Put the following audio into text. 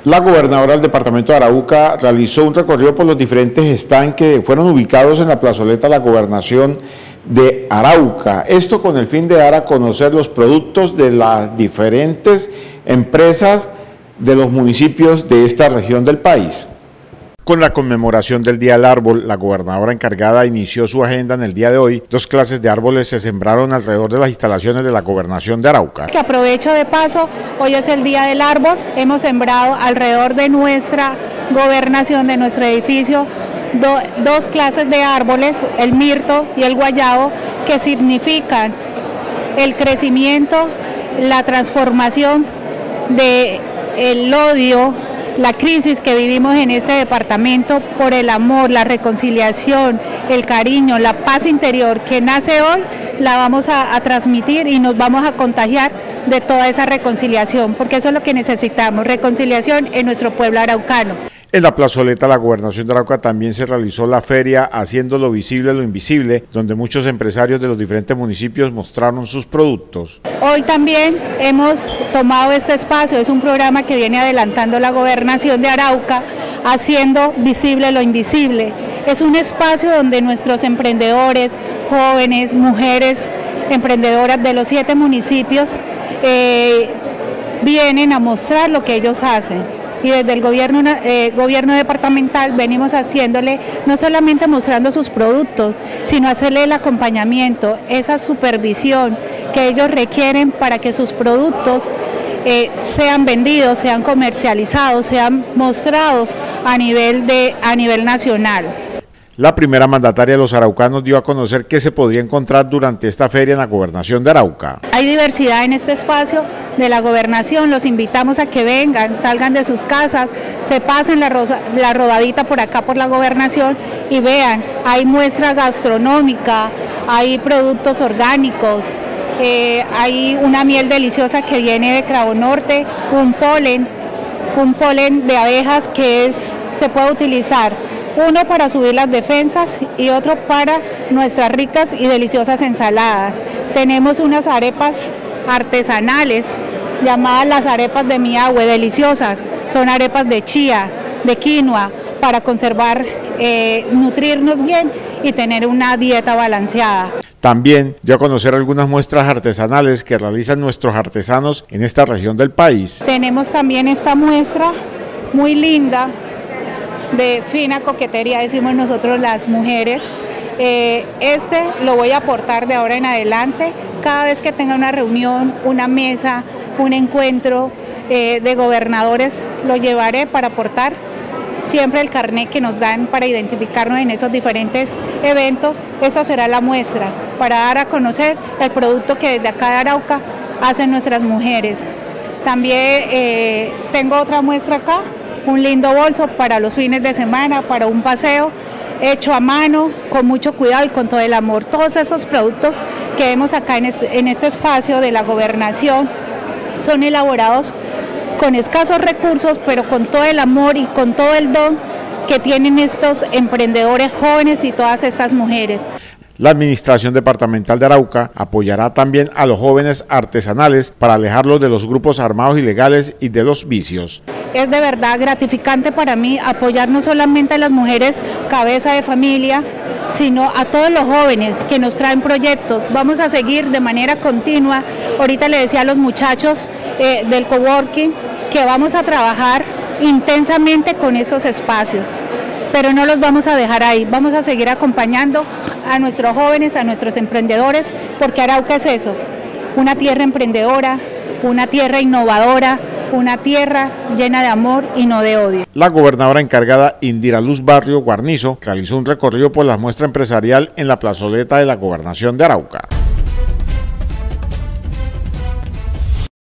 La gobernadora del departamento de Arauca realizó un recorrido por los diferentes stands que fueron ubicados en la plazoleta de la gobernación de Arauca. Esto con el fin de dar a conocer los productos de las diferentes empresas de los municipios de esta región del país. Con la conmemoración del Día del Árbol, la gobernadora encargada inició su agenda en el día de hoy. 2 clases de árboles se sembraron alrededor de las instalaciones de la gobernación de Arauca. Que aprovecho de paso, hoy es el Día del Árbol, hemos sembrado alrededor de nuestra gobernación, de nuestro edificio, 2 clases de árboles, el mirto y el guayabo, que significan el crecimiento, la transformación del odio, la crisis que vivimos en este departamento por el amor, la reconciliación, el cariño, la paz interior que nace hoy, la vamos a transmitir y nos vamos a contagiar de toda esa reconciliación, porque eso es lo que necesitamos, reconciliación en nuestro pueblo araucano. En la plazoleta de la gobernación de Arauca también se realizó la feria Haciendo visible lo invisible, donde muchos empresarios de los diferentes municipios mostraron sus productos. Hoy también hemos tomado este espacio, es un programa que viene adelantando la gobernación de Arauca, Haciendo visible lo invisible. Es un espacio donde nuestros emprendedores, jóvenes, mujeres emprendedoras de los 7 municipios vienen a mostrar lo que ellos hacen. Y desde el gobierno departamental venimos haciéndole, no solamente mostrando sus productos, sino hacerle el acompañamiento, esa supervisión que ellos requieren para que sus productos sean vendidos, sean comercializados, sean mostrados a nivel nacional. La primera mandataria de los araucanos dio a conocer qué se podría encontrar durante esta feria en la gobernación de Arauca. Hay diversidad en este espacio de la gobernación, los invitamos a que vengan, salgan de sus casas, se pasen la rodadita por acá por la gobernación y vean, hay muestra gastronómica, hay productos orgánicos, hay una miel deliciosa que viene de Cravo Norte, un polen de abejas que se puede utilizar. Uno para subir las defensas y otro para nuestras ricas y deliciosas ensaladas. Tenemos unas arepas artesanales llamadas las arepas de Miahue, deliciosas. Son arepas de chía, de quinoa, para conservar, nutrirnos bien y tener una dieta balanceada. También dio a conocer algunas muestras artesanales que realizan nuestros artesanos en esta región del país. Tenemos también esta muestra muy linda, de fina coquetería, decimos nosotros las mujeres. Lo voy a aportar de ahora en adelante, cada vez que tenga una reunión, una mesa, un encuentro de gobernadores, lo llevaré para aportar siempre el carnet que nos dan para identificarnos en esos diferentes eventos. Esta será la muestra para dar a conocer el producto que desde acá de Arauca hacen nuestras mujeres. También tengo otra muestra acá, un lindo bolso para los fines de semana, para un paseo, hecho a mano, con mucho cuidado y con todo el amor. Todos esos productos que vemos acá en este espacio de la gobernación son elaborados con escasos recursos, pero con todo el amor y con todo el don que tienen estos emprendedores jóvenes y todas estas mujeres. La Administración Departamental de Arauca apoyará también a los jóvenes artesanales para alejarlos de los grupos armados ilegales y de los vicios. Es de verdad gratificante para mí apoyar no solamente a las mujeres cabeza de familia, sino a todos los jóvenes que nos traen proyectos. Vamos a seguir de manera continua. Ahorita le decía a los muchachos del coworking que vamos a trabajar intensamente con esos espacios, pero no los vamos a dejar ahí, vamos a seguir acompañando a nuestros jóvenes, a nuestros emprendedores, porque Arauca es eso, una tierra emprendedora, una tierra innovadora, una tierra llena de amor y no de odio. La gobernadora encargada Indira Luz Barrio Guarnizo realizó un recorrido por la muestra empresarial en la plazoleta de la gobernación de Arauca.